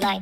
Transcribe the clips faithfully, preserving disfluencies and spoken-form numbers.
Like.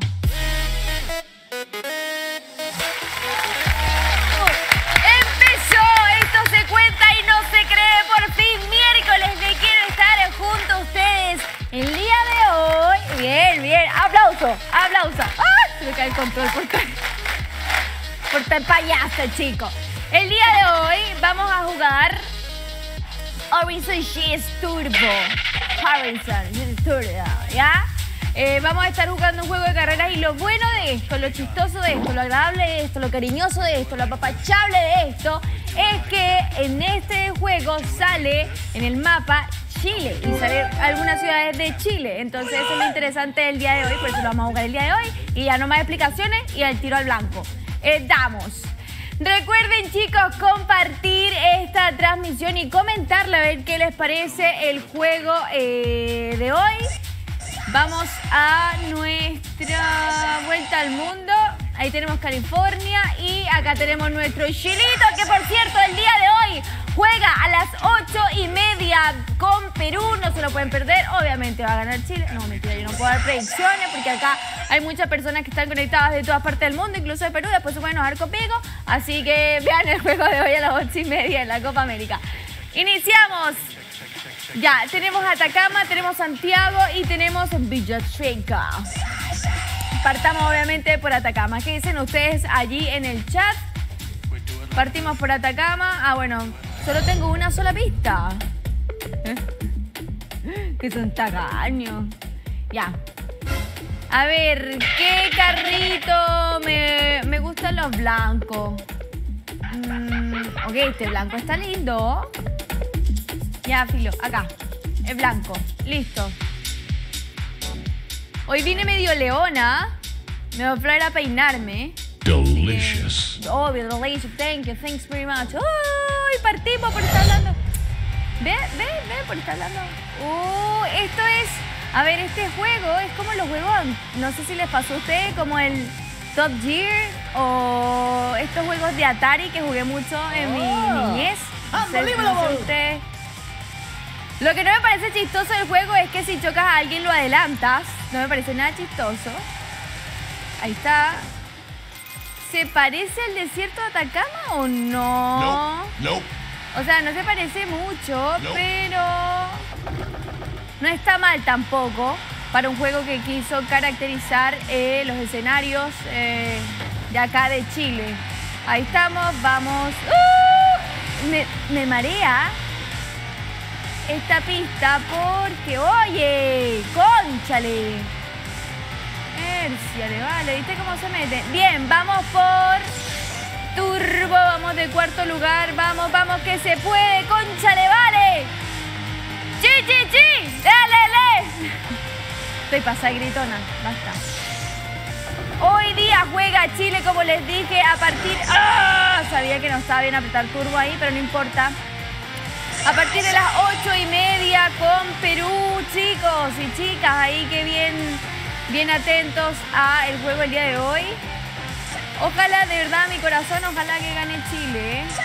Empezó, esto se cuenta y no se cree. Por fin, miércoles de quiero estar junto a ustedes. El día de hoy, bien, bien, aplauso, aplauso. ¡Ah! Se me cae el control por estar, por estar payaso, chico. El día de hoy vamos a jugar Horizon Chase Turbo. Horizon Chase Turbo, ¿ya? Eh, vamos a estar jugando un juego de carreras y lo bueno de esto, lo chistoso de esto, lo agradable de esto, lo cariñoso de esto, lo apapachable de esto es que en este juego sale en el mapa Chile y sale algunas ciudades de Chile. Entonces eso es lo interesante del día de hoy, por eso lo vamos a jugar el día de hoy y ya no más explicaciones y al tiro al blanco. Eh, damos. Recuerden, chicos, compartir esta transmisión y comentarle a ver qué les parece el juego eh, de hoy. Vamos a nuestra vuelta al mundo. Ahí tenemos California y acá tenemos nuestro Chilito, que por cierto el día de hoy juega a las ocho y media con Perú. No se lo pueden perder, obviamente va a ganar Chile. No, mentira, yo no puedo dar predicciones porque acá hay muchas personas que están conectadas de todas partes del mundo, incluso de Perú, después se pueden enojar conmigo. Así que vean el juego de hoy a las ocho y media en la Copa América. Iniciamos. Ya, tenemos Atacama, tenemos Santiago y tenemos Villatrica. Partamos obviamente por Atacama. ¿Qué dicen ustedes allí en el chat? Partimos por Atacama. Ah, bueno, solo tengo una sola pista. ¿Eh? Que son tacaños. Ya. A ver, ¿qué carrito? Me, me gustan los blancos. Mm, ok, este blanco está lindo. Ya, filo, acá. Es blanco. Listo. Hoy vine medio leona. Me voy a poner a peinarme. Delicious. Que, obvio, delicious. Thank you. Thanks very much. Uy, partimos por estar hablando. Ve, ve, ve, por estar hablando. Uh, esto es... A ver, este juego es como los juegos... No sé si les pasó a ustedes, como el Top Gear o estos juegos de Atari que jugué mucho en mi niñez. No sé, no sé ustedes... Lo que no me parece chistoso del juego es que si chocas a alguien lo adelantas. No me parece nada chistoso. Ahí está. ¿Se parece al desierto de Atacama o no? No, no. O sea, no se parece mucho, No. pero no está mal tampoco para un juego que quiso caracterizar eh, los escenarios eh, de acá de Chile. Ahí estamos, vamos. ¡Uh! Me, me marea esta pista porque, oye, cónchale. Érciale, vale, ¿viste cómo se mete? Bien, vamos por Turbo, vamos de cuarto lugar, vamos, vamos, que se puede, cónchale, vale. ¡Chi, chi, chi! ¡Dale, le! Estoy pasada gritona, basta. Hoy día juega Chile, como les dije, a partir... ¡Ah! Sabía que no estaba bien apretar turbo ahí, pero no importa. A partir de las ocho y media con Perú, chicos y chicas, ahí que bien, bien atentos a el juego el día de hoy. Ojalá, de verdad, mi corazón, ojalá que gane Chile. ¿eh?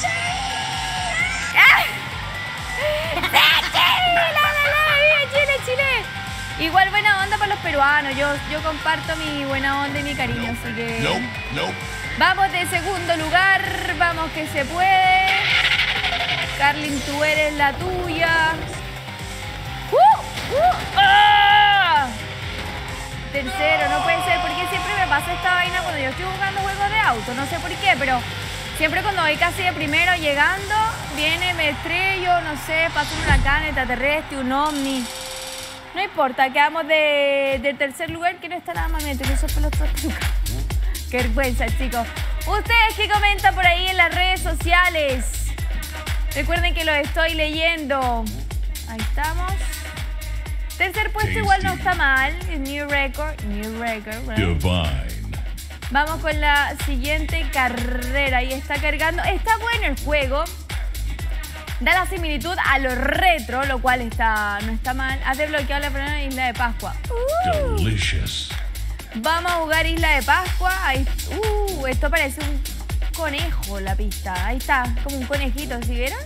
¡Ah! ¡Sí, Chile! ¡La, la, la! ¡Viva Chile, Chile! Igual buena onda para los peruanos. Yo, yo comparto mi buena onda y mi cariño, así que... No, no. Vamos de segundo lugar, vamos que se puede. Carlin, tú eres la tuya. ¡Uh! ¡Uh! ¡Ah! Tercero, no puede ser, porque siempre me pasa esta vaina cuando yo estoy jugando juegos de auto. No sé por qué, pero siempre cuando voy casi de primero llegando, viene, me estrello, no sé, pasa un huracán extraterrestre, un ovni. No importa, quedamos de, del tercer lugar, que no está nada más metido, eso fue los otros. Qué vergüenza, chicos. Ustedes que comentan por ahí en las redes sociales. Recuerden que los estoy leyendo. Ahí estamos. Tercer puesto igual no está mal. New record. New record. ¿verdad? Divine. Vamos con la siguiente carrera. Ahí está cargando. Está bueno el juego. Da la similitud a lo retro, lo cual está, no está mal. Has desbloqueado la primera Isla de Pascua. Uh. Delicious. Vamos a jugar Isla de Pascua. Ahí, uh, esto parece un conejo la pista. Ahí está, como un conejito, ¿sí vieron?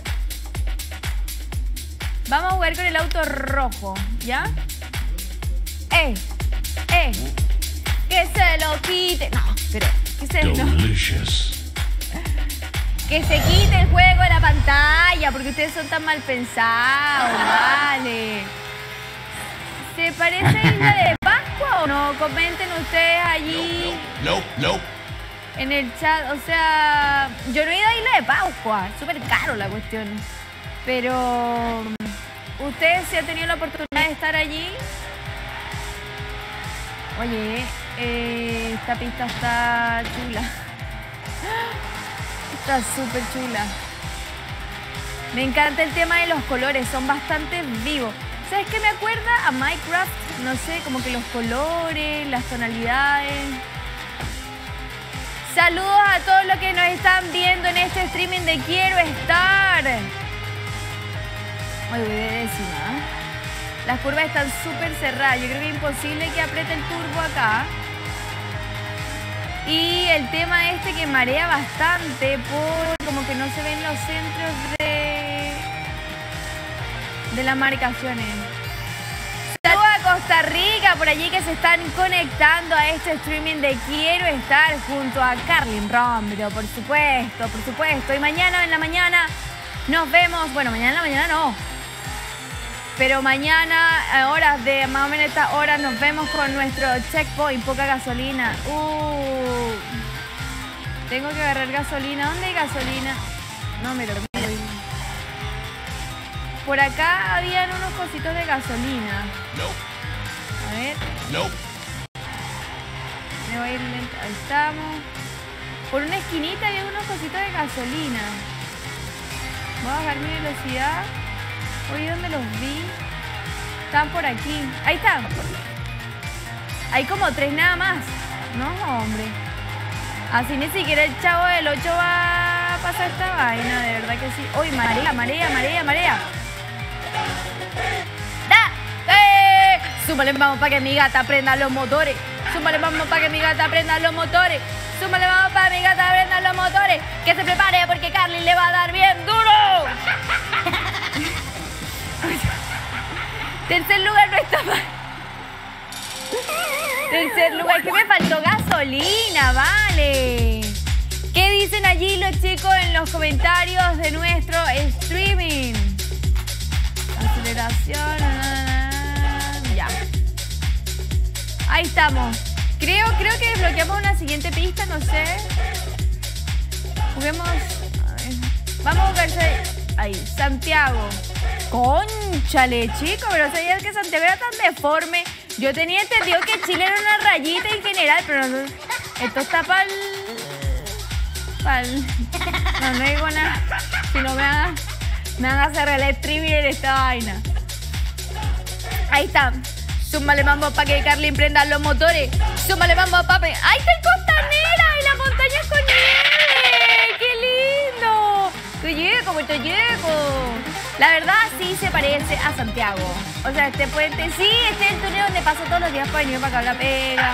Vamos a jugar con el auto rojo, ¿ya? ¡Eh! ¡Eh! quite. No, pero que se, no. Delicious. Que se quite el juego de la pantalla, porque ustedes son tan mal pensados, vale. ¿Se parece a Isla de Pascua o no? Comenten ustedes allí. No, no, no. En el chat, o sea, yo no he ido a Isla de Pascua, es súper caro la cuestión. Pero, ¿ustedes sí han tenido la oportunidad de estar allí? Oye, eh, esta pista está chula. Está súper chula. Me encanta el tema de los colores, son bastante vivos. ¿Sabes qué me acuerda? A Minecraft, no sé, como que los colores, las tonalidades. Saludos a todos los que nos están viendo en este streaming de Quiero Estar. Muy décima. Las curvas están súper cerradas. Yo creo que es imposible que apriete el turbo acá. Y el tema este que marea bastante por como que no se ven los centros de, de las marcaciones. Saludos a Costa Rica, por allí que se están conectando a este streaming de Quiero Estar junto a Carlin Romero, por supuesto, por supuesto. Y mañana en la mañana nos vemos, bueno, mañana en la mañana no, pero mañana a horas de más o menos estas horas nos vemos con nuestro checkpoint, poca gasolina. Uh, tengo que agarrar gasolina. ¿Dónde hay gasolina? No, me dormí. Por acá habían unos cositos de gasolina. No. A ver. No. Me voy a ir lento. Ahí estamos. Por una esquinita había unos cositos de gasolina. Voy a bajar mi velocidad. Oye, ¿dónde los vi? Están por aquí. Ahí están. Hay como tres nada más. No, hombre. Así ni siquiera el chavo del ocho va a pasar esta vaina. De verdad que sí. Uy, marea, marea, marea, marea. ¡Da! ¡Eh! Súmale, vamos para que mi gata prenda los motores. Súmale, vamos para que mi gata prenda los motores. Súmale, vamos para que mi gata prenda los motores. Que se prepare porque Carlin le va a dar bien duro. Tercer lugar no está mal. Tercer lugar, que me faltó gasolina, vale. ¿Qué dicen allí los chicos en los comentarios de nuestro streaming? Aceleración. Ya. Ahí estamos. Creo, creo que desbloqueamos una siguiente pista, no sé. Juguemos. A ver. Vamos a buscarse. Ahí, Santiago. Cónchale, chico, pero sabías que Santiago era tan deforme. Yo tenía entendido que Chile era una rayita en general, pero no, esto está para el... Pa'l... No, no digo nada. Si no me van, me van a hacer el streaming en esta vaina. Ahí está. Súmale mambo para que Carlin prenda los motores. Súmale mambo, papi. ¡Ahí está el Costanera! ¡Y las montañas con nieve! ¡Qué lindo! ¡Qué llego, qué llego! La verdad sí se parece a Santiago. O sea, este puente, sí, este es el túnel donde paso todos los días para venir para acá la pega.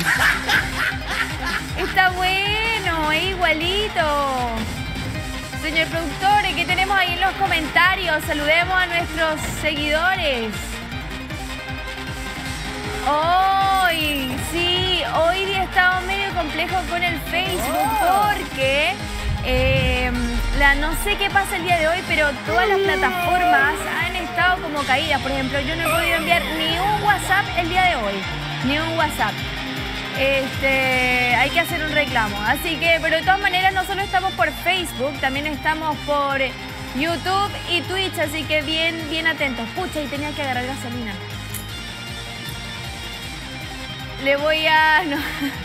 Está bueno, es igualito. Señor productor, ¿qué tenemos ahí en los comentarios? Saludemos a nuestros seguidores. Hoy, sí, hoy día estaba medio complejo con el Facebook porque... Eh, la, no sé qué pasa el día de hoy, pero todas las plataformas han estado como caídas. Por ejemplo, yo no he podido enviar ni un WhatsApp el día de hoy. Ni un WhatsApp. Este, hay que hacer un reclamo. Así que, pero de todas maneras, no solo estamos por Facebook, también estamos por YouTube y Twitch. Así que bien, bien atentos. Pucha, y tenía que agarrar gasolina. Le voy a... No.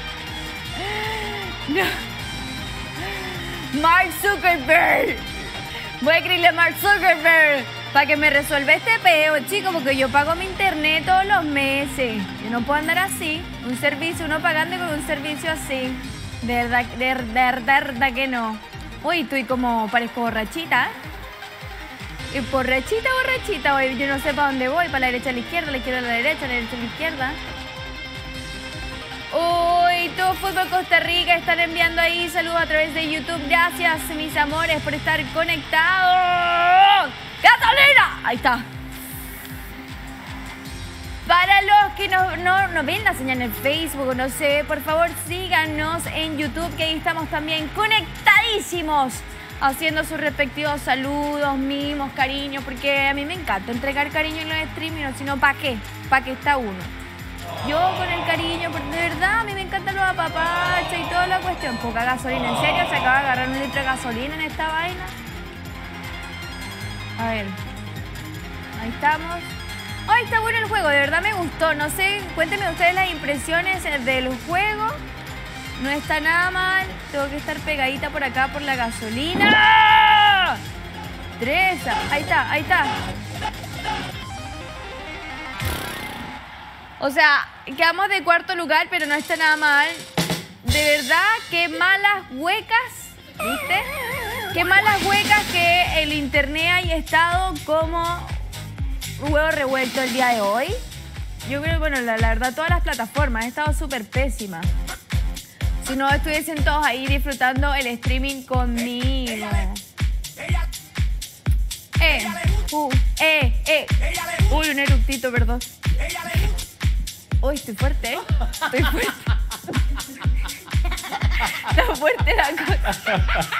No. Mark Zuckerberg. Voy a escribirle a Mark Zuckerberg para que me resuelva este peo, chicos, porque yo pago mi internet todos los meses. Yo no puedo andar así. Un servicio, uno pagando con un servicio así. De verdad, de verdad, de verdad que no. Uy, estoy como, parezco borrachita. ¿Y borrachita, borrachita? Hoy yo no sé para dónde voy, para la derecha, a la izquierda, a la izquierda, a la derecha, a la derecha, a la izquierda. Uy, todo Fútbol Costa Rica están enviando ahí saludos a través de YouTube. Gracias, mis amores, por estar conectados. ¡Gasolina! Ahí está. Para los que no, no, no ven la señal en Facebook o no sé, por favor síganos en YouTube, que ahí estamos también conectadísimos, haciendo sus respectivos saludos, mimos, cariño, porque a mí me encanta entregar cariño en los streaming, si no, ¿para qué? ¿Para qué está uno? Yo con el cariño, porque de verdad a mí me encantan los apapachos y toda la cuestión. Poca gasolina, ¿en serio? ¿Se acaba de agarrar un litro de gasolina en esta vaina? A ver, ahí estamos. Ay, está bueno el juego, de verdad me gustó. No sé, cuéntenme ustedes las impresiones del juego. No está nada mal. Tengo que estar pegadita por acá por la gasolina. Teresa, ahí está, ahí está. O sea, quedamos de cuarto lugar, pero no está nada mal. De verdad, qué malas huecas, ¿viste? Qué malas huecas que el internet haya estado como un huevo revuelto el día de hoy. Yo creo que, bueno, la, la verdad, todas las plataformas han estado súper pésimas. Si no, estuviesen todos ahí disfrutando el streaming conmigo. Eh, uh, eh, eh. Uy, un eructito, perdón. Uy, estoy fuerte, ¿eh? Estoy fuerte. Está fuerte la cosa.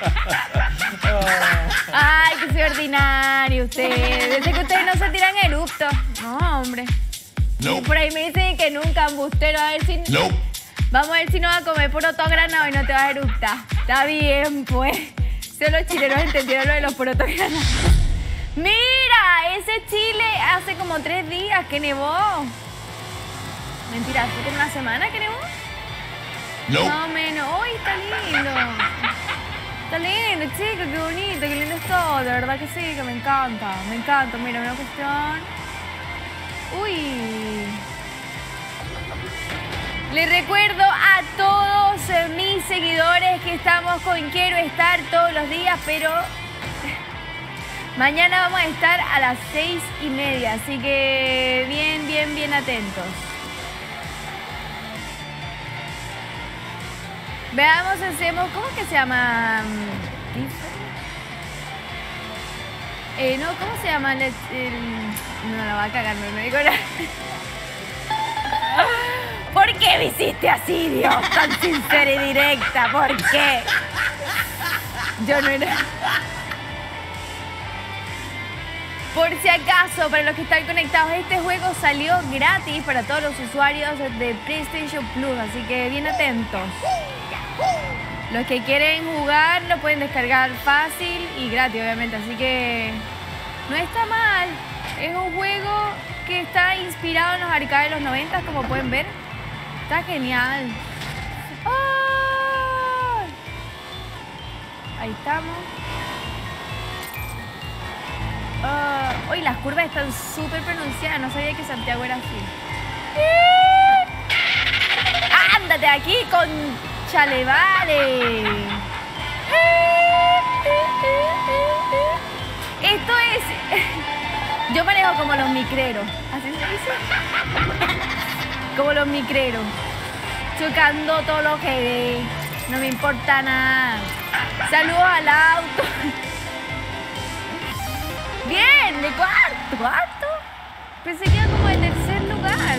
Ay, que soy ordinario ustedes. Desde que ustedes no se tiran eructos. No, hombre. No. Por ahí me dicen que nunca, embustero. A ver si... No. Vamos a ver si no vas a comer poroto granado y no te vas a eructar. Está bien, pues. Solo los chilenos entendieron lo de los porotos granados. Mira, ese Chile hace como tres días que nevó. Mentira, ¿hace como una semana que nevó? No. Más o menos. ¡Uy, está lindo! Está lindo, chicos, qué bonito, qué lindo es todo. De verdad que sí, que me encanta. Me encanta. Mira, una cuestión. ¡Uy! Les recuerdo a todos mis seguidores que estamos con Quiero Estar todos los días, pero mañana vamos a estar a las seis y media, así que bien, bien, bien atentos. Veamos, hacemos, ¿cómo es que se llama? Eh, no, ¿cómo se llama? El, el, no, la va a cagar, no me digo nada. ¿Por qué me hiciste así, Dios? Tan sincera y directa, ¿por qué? Yo no era... Por si acaso, para los que están conectados, este juego salió gratis para todos los usuarios de PlayStation Plus, así que bien atentos. Los que quieren jugar lo pueden descargar fácil y gratis, obviamente, así que no está mal. Es un juego que está inspirado en los arcades de los noventa, como pueden ver. Está genial. ¡Oh! Ahí estamos. Uh, Hoy las curvas están súper pronunciadas. No sabía que Santiago era así. ¡Ándate aquí con Chalevale! Esto es... Yo manejo como los micreros. ¿Así se dice? Como los micreros. Chocando todo lo que ve. No me importa nada. Saludos al auto. Bien, de cuarto. ¿Cuarto? Pensé que era como de tercer lugar.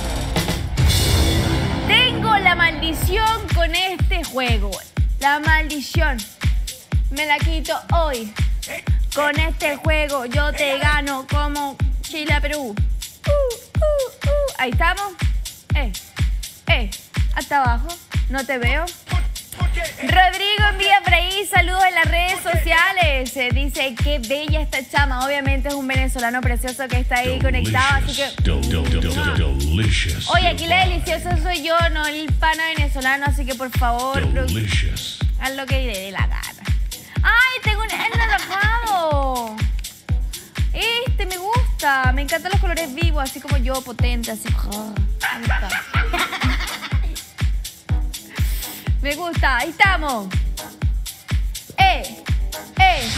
Tengo la maldición con este juego. La maldición. Me la quito hoy. Con este juego yo te gano como Chile a Perú. Uh, uh, uh. Ahí estamos. Eh, eh, hasta abajo. No te veo. Rodrigo envía por ahí saludos en las redes sociales. Eh, dice, qué bella esta chama. Obviamente es un venezolano precioso que está ahí conectado, así que... Delicious. Oye, aquí la deliciosa soy yo, no el pana venezolano, así que por favor, Delicious. haz lo que le dé la gana. ¡Ay, tengo un enamorado! Este me gusta. Me encantan los colores vivos, así como yo, potente, así. Oh, me gusta. Me gusta, ahí estamos. ¡Eh! ¡Eh!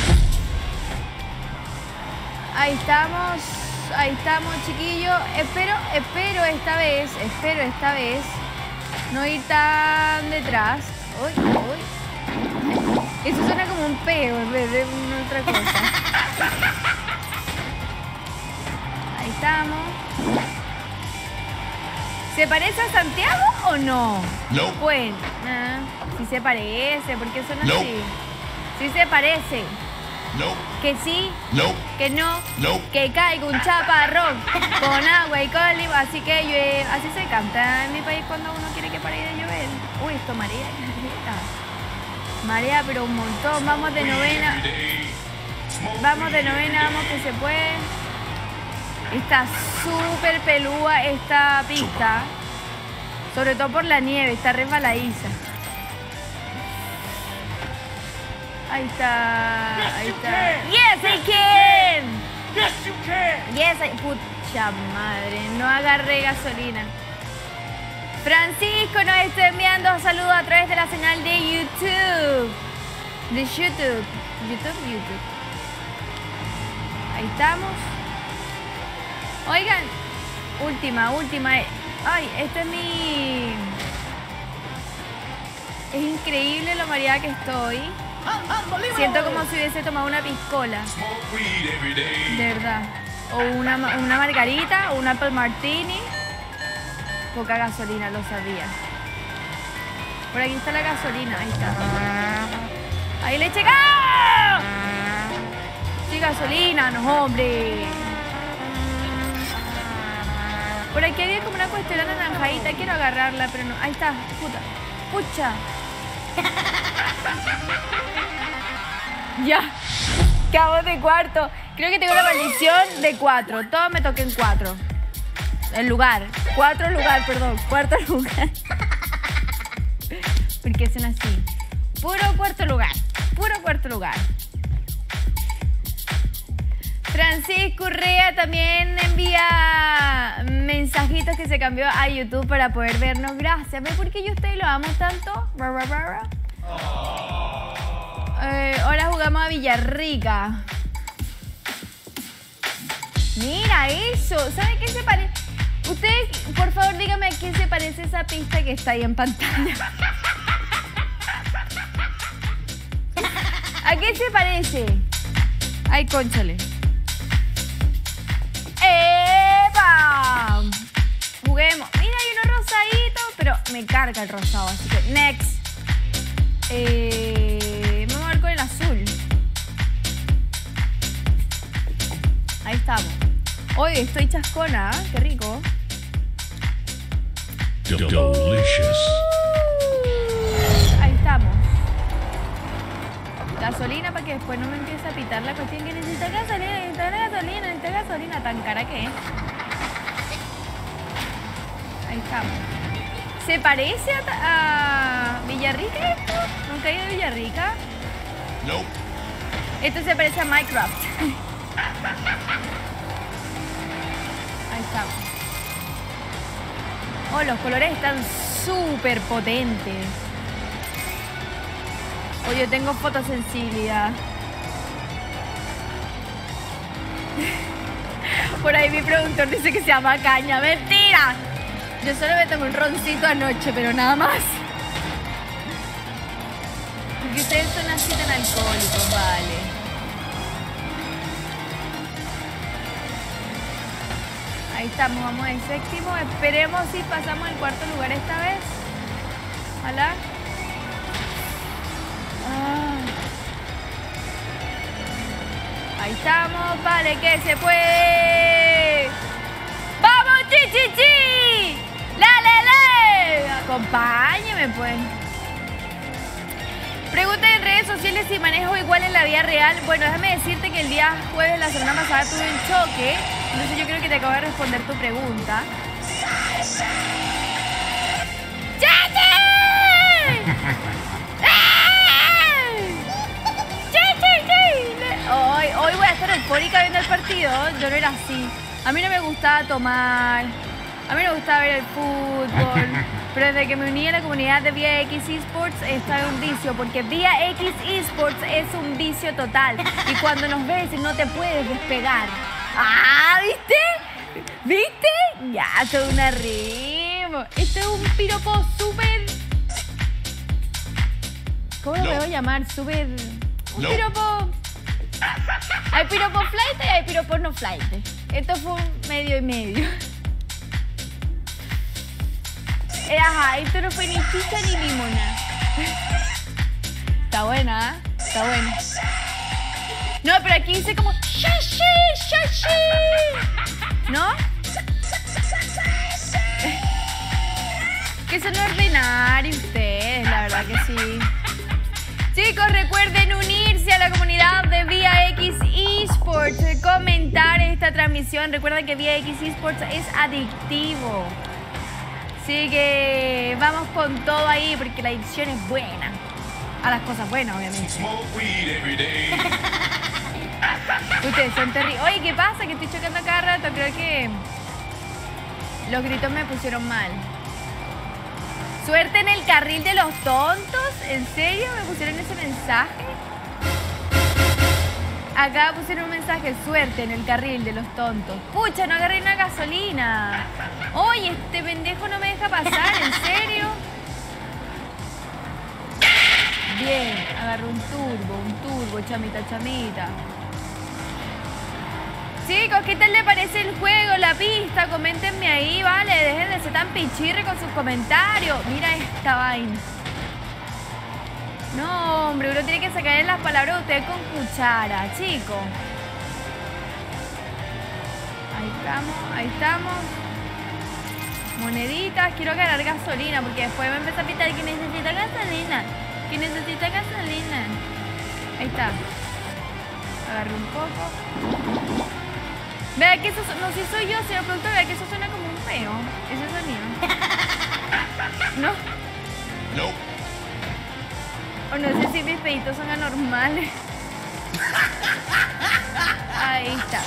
Ahí estamos, ahí estamos, chiquillos. Espero, espero esta vez, espero esta vez no ir tan detrás. ¡Uy, uy! Eso suena como un peo en vez de una otra cosa. Ahí estamos. ¿Se parece a Santiago o no? Nope. Bueno, ah, sí se parece, porque son Nope. así. Sí se parece. Nope. Que sí, Nope. que no, Nope. que caiga un chaparrón con agua y con limón, así que llueve. Así se canta en mi país cuando uno quiere que pare de llover. Uy, esto marea, marea. Marea, pero un montón. Vamos de novena. Vamos de novena, vamos que se puede. Está súper pelúa esta pista. Sobre todo por la nieve, está resbaladiza. Ahí está, ahí está. Yes, I can. Yes, you can. Yes, I... Pucha madre, no agarré gasolina. Francisco nos está enviando saludos a través de la señal de YouTube. De YouTube. YouTube, YouTube. Ahí estamos. Oigan, última, última. Ay, este es mi... Es increíble lo mareada que estoy. Siento como si hubiese tomado una piscola. De verdad. O una, una margarita, o un apple martini. Poca gasolina, lo sabía. Por aquí está la gasolina, ahí está. Ahí le checa. Sí, gasolina, no, hombre. Por aquí había como una cuestión anaranjadita, quiero agarrarla, pero no. Ahí está, puta. Pucha. Ya. Cabo de cuarto. Creo que tengo la maldición de cuatro. Todo me toca en cuatro. El lugar. Cuatro lugar, perdón. Cuarto lugar. Porque son así. Puro cuarto lugar. Puro cuarto lugar. Francisco Urrea también envía mensajitos que se cambió a YouTube para poder vernos. Gracias. ¿Ves por qué yo a ustedes lo amo tanto? Eh, ahora jugamos a Villarrica. Mira eso. ¿Saben qué se parece? Ustedes, por favor, díganme a qué se parece esa pista que está ahí en pantalla. ¿A qué se parece? Ay, cónchale. ¡Epa! Juguemos. Mira, hay uno rosadito, pero me carga el rosado, así que next. Eh, me voy a ver con el azul. Ahí estamos. Hoy estoy chascona, ¿eh? Qué rico. Delicious. Ahí estamos. Gasolina para que después no me empiece a pitar la cuestión que necesita gasolina, necesita gasolina, necesita gasolina, tan cara que es. Ahí estamos. ¿Se parece a, a Villarrica esto? ¿Nunca he ido a Villarrica? Nope. Esto se parece a Minecraft. Ahí estamos. Oh, los colores están súper potentes. Oh, yo tengo fotosensibilidad. Por ahí mi productor dice que se llama caña. ¡Mentira! Yo solo me tomé un roncito anoche, pero nada más. Porque ustedes son así tan alcohólicos, vale. Ahí estamos, vamos en séptimo. Esperemos si pasamos el cuarto lugar esta vez. Ojalá. Ah. Ahí estamos, vale, que se puede. ¡Vamos, chi, chi, chi! ¡La, la, la! Acompáñeme, pues. Pregunta en redes sociales si manejo igual en la vida real. Bueno, déjame decirte que el día jueves de la semana pasada tuve un choque. Entonces yo creo que te acabo de responder tu pregunta. ¡Chachi! Hoy, hoy voy a estar eufórica viendo el partido. Yo no era así. A mí no me gustaba tomar. A mí no me gustaba ver el fútbol. Pero desde que me uní a la comunidad de Vía X Esports está en un vicio. Porque Vía X Esports es un vicio total. Y cuando nos ves no te puedes despegar. ¡Ah! ¿Viste? ¿Viste? Ya, esto es una rima. Esto es un piropo súper... ¿Cómo lo No. puedo llamar? Súper... Un No. piropo... Hay piropos flight y hay piropos no flight. Esto fue un medio y medio. Eh, ajá, esto no fue ni chicha ni limona. Está buena, ¿eh? Está buena. No, pero aquí dice como shashi, shashi. ¿No? Que son ordinarios ustedes, la verdad que sí. Chicos, recuerden unirse a la comunidad de Vía X Esports, comentar esta transmisión. Recuerden que Vía X Esports es adictivo. Así que vamos con todo ahí porque la adicción es buena. A las cosas buenas, obviamente. Ustedes son terribles. Oye, ¿qué pasa? Que estoy chocando cada rato. Creo que los gritos me pusieron mal. Suerte en el carril de los tontos. ¿En serio me pusieron ese mensaje? Acá pusieron un mensaje, suerte en el carril de los tontos. Pucha, no agarré una gasolina. Oye, este pendejo no me deja pasar, ¿en serio? Bien, agarró un turbo, un turbo, chamita, chamita. Chicos, ¿qué tal le parece el juego, la pista? Coméntenme ahí, ¿vale? Dejen de ser tan pichirre con sus comentarios. Mira esta vaina. No, hombre, uno tiene que sacar las palabras de ustedes con cuchara, chicos. Ahí estamos, ahí estamos. Moneditas, quiero ganar gasolina porque después me empieza a pitar que necesita gasolina. Que necesita gasolina. Ahí está. Agarré un poco. Vea que eso, no sé si soy yo, señor productor, vea que eso suena como un feo. Ese sonido. ¿No? Nope. O no sé si mis peditos son anormales. Ahí está.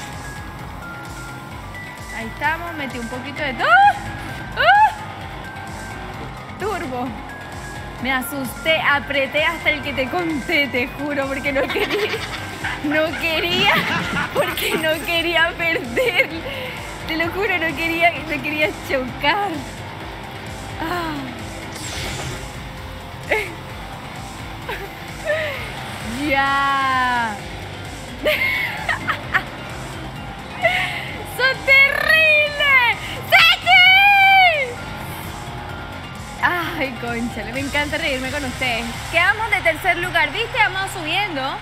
Ahí estamos, metí un poquito de... ¡Ah! ¡Ah! Turbo. Me asusté, apreté hasta el que te conté, te juro, porque no quería... No quería, porque no quería perder. Te lo juro, no quería, no quería chocar. Ah. Ya. ¡Son terribles! ¡Sachi! Ay, cónchale, me encanta reírme con ustedes. Quedamos de tercer lugar, ¿viste? Vamos subiendo.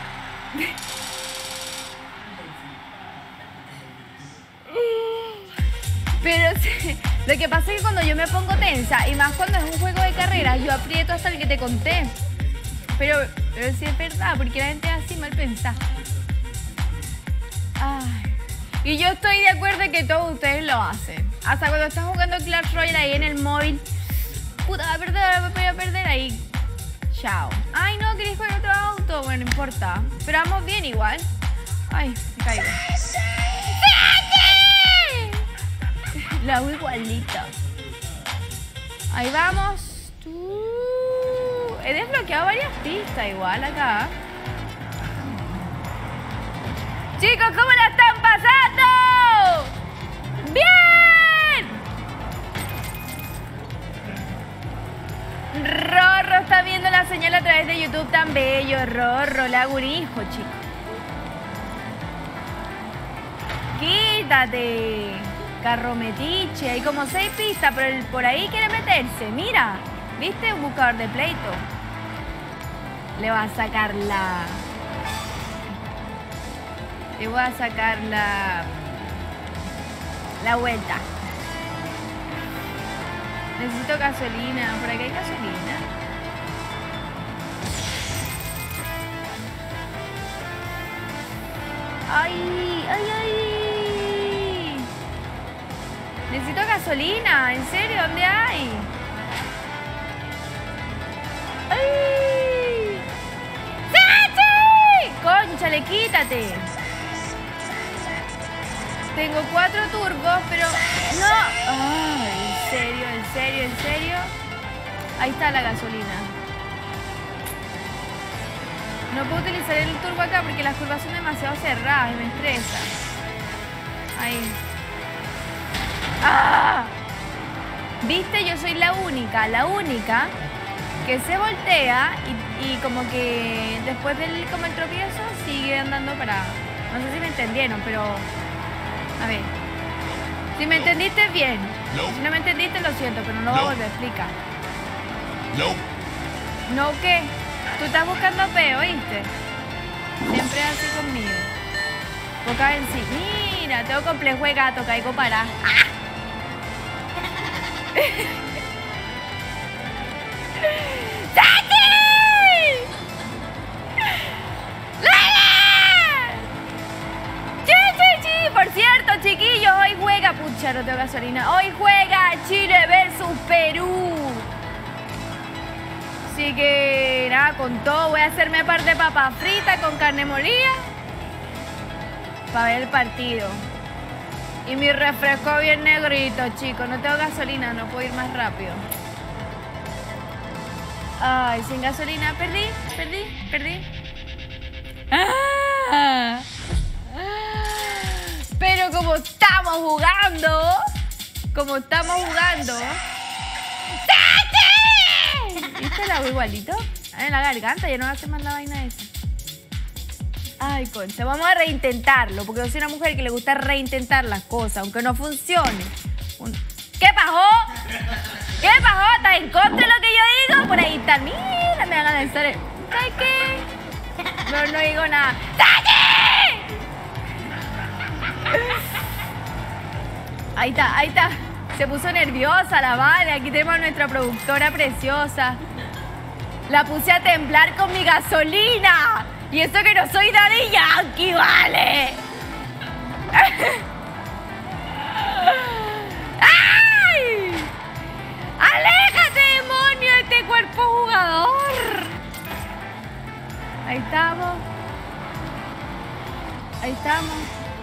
Pero sí, lo que pasa es que cuando yo me pongo tensa, y más cuando es un juego de carreras, yo aprieto hasta el que te conté. Pero, pero sí es verdad, porque la gente es así mal pensada. Ay. Y yo estoy de acuerdo en que todos ustedes lo hacen. Hasta cuando estás jugando Clash Royale ahí en el móvil. Puta, va a perder, va a perder ahí. Chao. Ay, no, queréis jugar otro auto. Bueno, no importa. Pero vamos bien igual. Ay, me caigo. La hago igualita. Ahí vamos. Tú. He desbloqueado varias pistas igual acá. Chicos, ¿cómo la están pasando? ¡Bien! Rorro está viendo la señal a través de YouTube tan bello. Rorro, le hago un hijo, chicos. Quítate. Carro metiche, hay como seis pistas, pero el, por ahí quiere meterse. Mira, ¿viste? Un buscador de pleito. Le va a sacar la... Le voy a sacar la... La vuelta. Necesito gasolina. ¿Por aquí hay gasolina? ¡Ay! ¡Ay, ay! Necesito gasolina, ¿en serio? ¿Dónde hay? ¡Ay! ¡Sachi! ¡Cónchale, quítate! Tengo cuatro turbos, pero... ¡No! ¡Ay! ¿En serio? ¿En serio? ¿En serio? Ahí está la gasolina. No puedo utilizar el turbo acá porque las curvas son demasiado cerradas y me estresa. Ahí. ¡Ah! ¿Viste? Yo soy la única, la única que se voltea y, y como que después del como el tropiezo sigue andando para... No sé si me entendieron, pero... A ver. Si me entendiste, bien. No. Si no me entendiste, lo siento, pero no lo voy a volver a explicar. Nope. ¿No qué? Tú estás buscando peo, ¿oíste? Siempre es así conmigo. Boca en sí. Mira, tengo complejo de gato, caigo para. ¡Tati! ¡Lala! ¡Sí, sí, sí! Por cierto, chiquillos, hoy juega... Pucha, no tengo gasolina. Hoy juega Chile versus Perú. Así que, nada, con todo voy a hacerme par de papas fritas con carne molida para ver el partido. Y mi refresco bien negrito, chicos. No tengo gasolina, no puedo ir más rápido. Ay, sin gasolina, perdí, perdí, perdí. ¡Ah! Pero como estamos jugando, como estamos jugando... ¿Viste el agua igualito? En la garganta, ya no hace más la vaina esa. Ay, concha, vamos a reintentarlo, porque yo soy una mujer que le gusta reintentar las cosas, aunque no funcione. Un... ¿Qué pasó? ¿Qué pasó? ¿Estás en contra de lo que yo digo? Por ahí está, mira, me van a lanzar el... ¿Sabes qué? No, no digo nada. ¡Tati! Ahí está, ahí está. Se puso nerviosa la Vale. Aquí tenemos a nuestra productora preciosa. La puse a temblar con mi gasolina. Y eso que no soy Daddy Yankee, Vale. ¡Ay! ¡Aléjate, demonio, de este cuerpo jugador! Ahí estamos. Ahí estamos.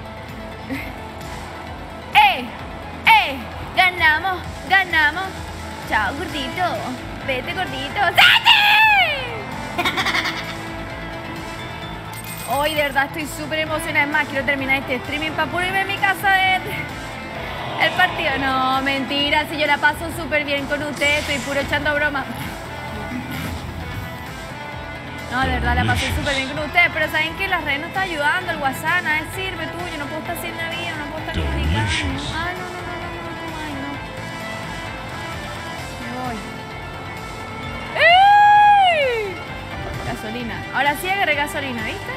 ¡Eh! ¡Eh! ¡Ganamos! ¡Ganamos! ¡Chao, gordito! ¡Vete, gordito! ¡Tati! Hoy de verdad estoy súper emocionada. Es más, quiero terminar este streaming para poder irme a mi casa a ver el partido. No, mentira. Si yo la paso súper bien con ustedes, estoy puro echando broma. No, de verdad la paso súper bien con ustedes. Pero saben que las redes no están ayudando. El WhatsApp, nada sirve tuyo. No puedo estar haciendo la vida, no puedo estar comunicando. Ay, no, no, no, no, no, no, ay, no. Me voy. ¡Ey! Gasolina. Ahora sí agarré gasolina, ¿viste?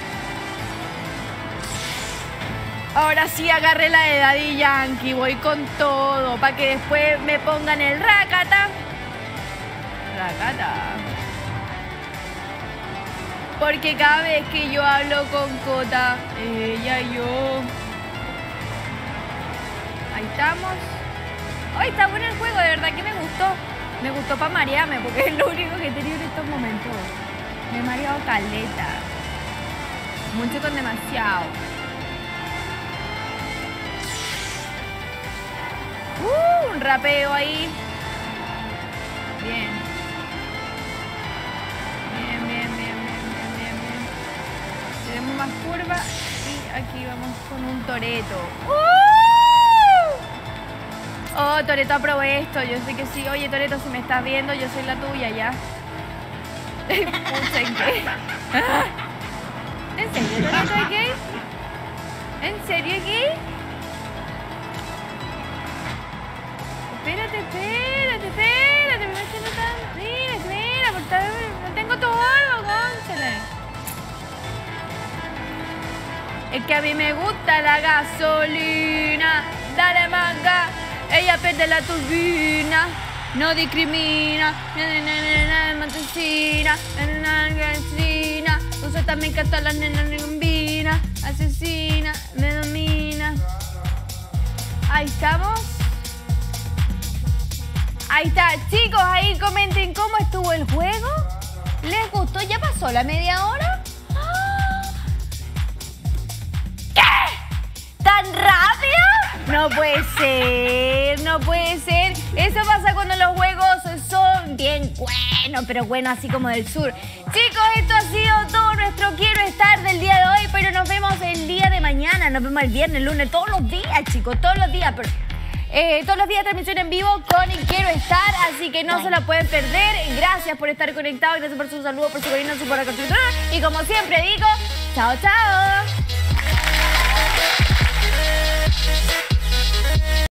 Ahora sí agarré la de Daddy Yankee. Voy con todo. Para que después me pongan el racata. Racata. Porque cada vez que yo hablo con Cota, ella y yo... Ahí estamos. Hoy está bueno el juego, de verdad que me gustó. Me gustó para marearme, porque es lo único que he tenido en estos momentos. Me he mareado caleta. Mucho con demasiado. Uh, un rapeo ahí. Bien. Bien, bien, bien, bien, bien, bien, bien. Tenemos más curva y aquí vamos con un Toreto. ¡Uh! Oh, Toreto, aprobé esto. Yo sé que sí. Oye, Toreto, si me estás viendo, yo soy la tuya ya. Pucha, ¿en qué? ¿En serio, Toreto, es gay? ¿En serio es gay? Espérate, espérate, espérate. Me estoy notando. Mira, mira, por favor. No tengo todo, cónchale. Es que a mí me gusta la gasolina. Dale manga. Ella pierde la turbina. No discrimina. Matecina. Asesina. Usa también que hasta la nena combina. Asesina. Me domina. Ahí estamos. Ahí está, chicos, ahí comenten cómo estuvo el juego. ¿Les gustó? ¿Ya pasó la media hora? ¿Qué? ¿Tan rápido? No puede ser, no puede ser. Eso pasa cuando los juegos son bien buenos, pero bueno, así como del sur. Chicos, esto ha sido todo nuestro Quiero Estar del día de hoy, pero nos vemos el día de mañana. Nos vemos el viernes, el lunes, todos los días, chicos, todos los días. Pero... Eh, todos los días transmisión en vivo con Quiero Estar, así que no se la pueden perder. Gracias por estar conectados, gracias por su saludo, por su cariño, su por la constructora. Y como siempre digo, chao, chao.